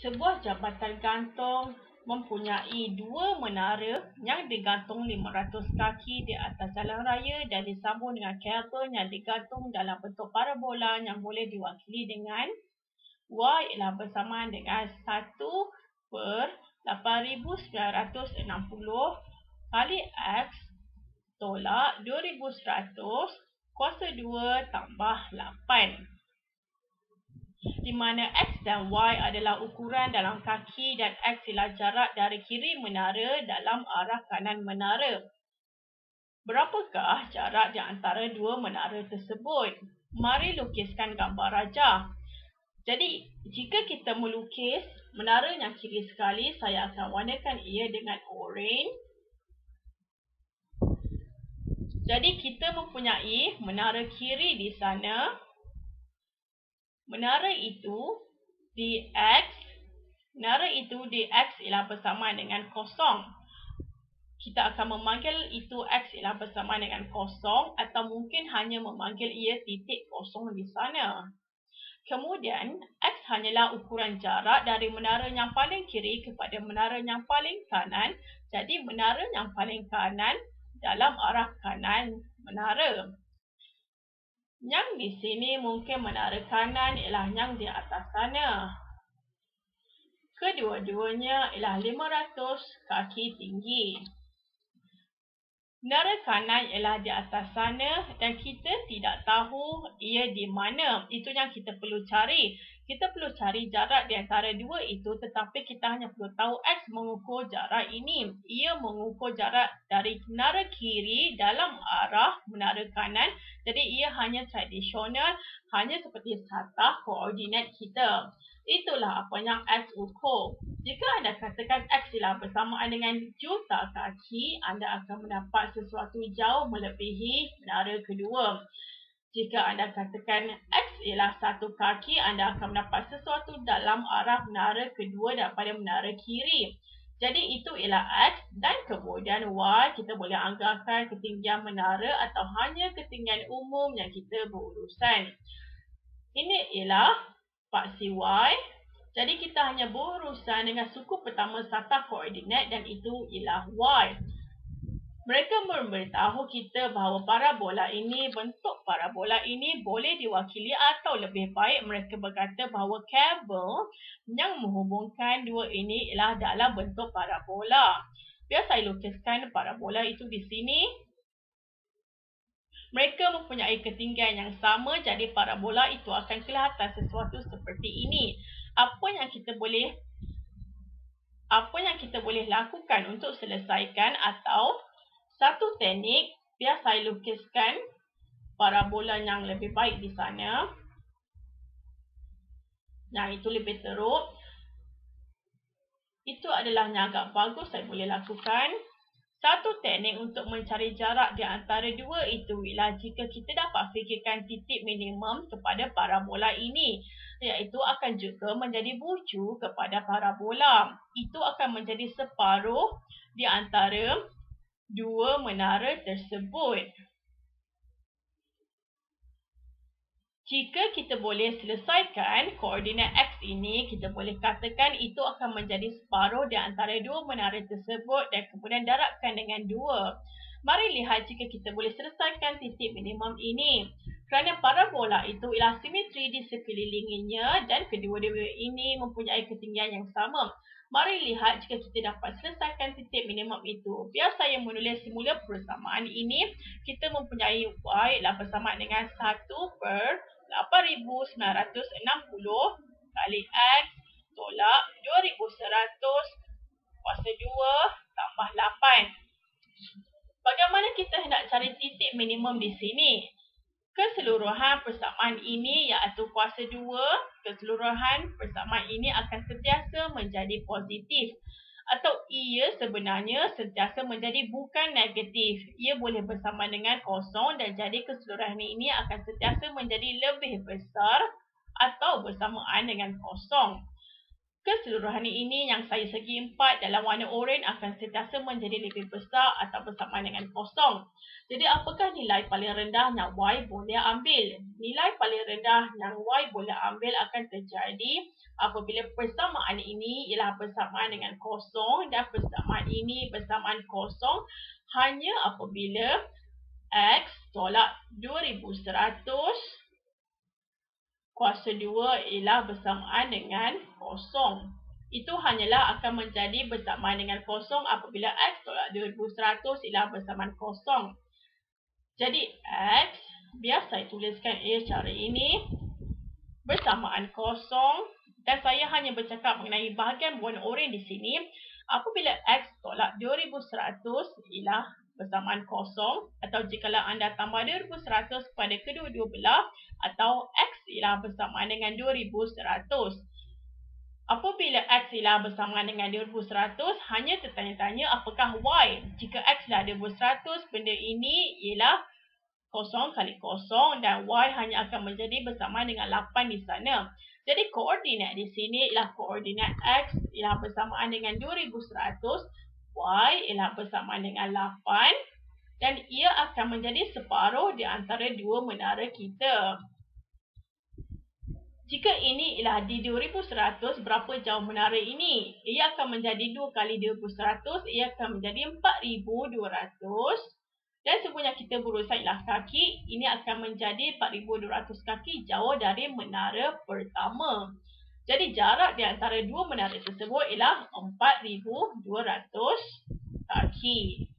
Sebuah jabatan gantung mempunyai dua menara yang digantung 500 kaki di atas jalan raya dan disambung dengan kabel yang digantung dalam bentuk parabola yang boleh diwakili dengan Y ialah bersamaan dengan 1/8960 kali X tolak 2100 kuasa 2 tambah 8. Di mana X dan Y adalah ukuran dalam kaki dan X ialah jarak dari kiri menara dalam arah kanan menara. Berapakah jarak di antara dua menara tersebut? Mari lukiskan gambar rajah. Jadi, jika kita melukis menara yang kiri sekali, saya akan warnakan ia dengan oranye. Jadi, kita mempunyai menara kiri di sana. Menara itu di X ialah bersamaan dengan kosong. Kita akan memanggil itu X ialah bersamaan dengan kosong atau mungkin hanya memanggil ia titik kosong di sana. Kemudian, X hanyalah ukuran jarak dari menara yang paling kiri kepada menara yang paling kanan. Jadi, menara yang paling kanan dalam arah kanan menara. Yang di sini mungkin menara kanan ialah yang di atas sana. Kedua-duanya ialah 500 kaki tinggi. Menara kanan ialah di atas sana dan kita tidak tahu ia di mana. Itu yang kita perlu cari. Kita perlu cari jarak di antara dua itu, tetapi kita hanya perlu tahu X mengukur jarak ini. Ia mengukur jarak dari menara kiri dalam arah menara kanan. Jadi ia hanya tradisional, hanya seperti satah koordinat kita. Itulah apa yang X ukur. Jika anda katakan X ialah bersamaan dengan juta kaki, anda akan mendapat sesuatu jauh melebihi menara kedua. Jika anda katakan X ialah 1 kaki, anda akan mendapat sesuatu dalam arah menara kedua daripada menara kiri. Jadi itu ialah X dan kemudian Y kita boleh anggarkan ketinggian menara atau hanya ketinggian umum yang kita berurusan. Ini ialah paksi Y. Jadi kita hanya berurusan dengan suku pertama satah koordinat dan itu ialah Y. Mereka memberitahu kita bahawa bentuk parabola ini boleh diwakili atau lebih baik mereka berkata bahawa kabel yang menghubungkan dua ini ialah dalam bentuk parabola. Biar saya lukiskan parabola itu di sini. Mereka mempunyai ketinggian yang sama, jadi parabola itu akan kelihatan sesuatu seperti ini. Apa yang kita boleh lakukan untuk selesaikan atau satu teknik, biar saya lukiskan parabola yang lebih baik di sana. Yang itu lebih teruk. Itu adalah yang agak bagus saya boleh lakukan. Satu teknik untuk mencari jarak di antara dua itu ialah jika kita dapat fikirkan titik minimum kepada parabola ini, iaitu akan juga menjadi bucu kepada parabola. Itu akan menjadi separuh di antara dua menara tersebut. Jika kita boleh selesaikan koordinat X ini, kita boleh katakan itu akan menjadi separuh di antara dua menara tersebut dan kemudian darabkan dengan 2. Mari lihat jika kita boleh selesaikan titik minimum ini. Kerana parabola itu ialah simetri di sekelilinginya dan kedua-dua ini mempunyai ketinggian yang sama. Mari lihat jika kita dapat selesaikan titik minimum itu. Biar saya menulis semula persamaan ini. Kita mempunyai Y ialah bersamaan dengan 1/8960 kali X tolak 2100 kuasa 2 tambah 8. Bagaimana kita hendak cari titik minimum di sini? Keseluruhan persamaan ini iaitu kuasa 2, keseluruhan persamaan ini akan sentiasa menjadi positif. Atau ia sebenarnya sentiasa menjadi bukan negatif. Ia boleh bersama dengan kosong dan jadi keseluruhan ini akan sentiasa menjadi lebih besar atau bersamaan dengan kosong. Keseluruhan ini yang saya segi 4 dalam warna oranye akan sentiasa menjadi lebih besar atau bersamaan dengan kosong. Jadi apakah nilai paling rendah yang Y boleh ambil? Nilai paling rendah yang Y boleh ambil akan terjadi apabila persamaan ini ialah bersamaan dengan kosong dan persamaan ini bersamaan kosong hanya apabila X tolak 2100 kuasa 2 ialah bersamaan dengan kosong. Itu hanyalah akan menjadi bersamaan dengan kosong apabila X tolak 2100 ialah bersamaan kosong. Jadi X, biar saya tuliskan ia secara ini, bersamaan kosong, dan saya hanya bercakap mengenai bahagian warna oranye di sini. Apabila X tolak 2100 ialah bersamaan kosong, atau jikalau anda tambah 2100 pada kedua-dua belah, atau X ialah bersamaan dengan 2100. Apabila X ialah bersamaan dengan 2100, hanya tertanya-tanya apakah Y. Jika X ialah 2100, benda ini ialah kosong kali kosong dan Y hanya akan menjadi bersamaan dengan 8 di sana. Jadi koordinat di sini ialah koordinat X ialah bersamaan dengan 2100, Y ialah bersamaan dengan 8 dan ia akan menjadi separuh di antara dua menara kita. Jika ini ialah di 2100, berapa jauh menara ini? Ia akan menjadi 2 kali 2100, ia akan menjadi 4200. Dan sebenarnya kita berurusan ialah kaki, ini akan menjadi 4200 kaki jauh dari menara pertama. Jadi jarak di antara dua menara tersebut ialah 4200 kaki.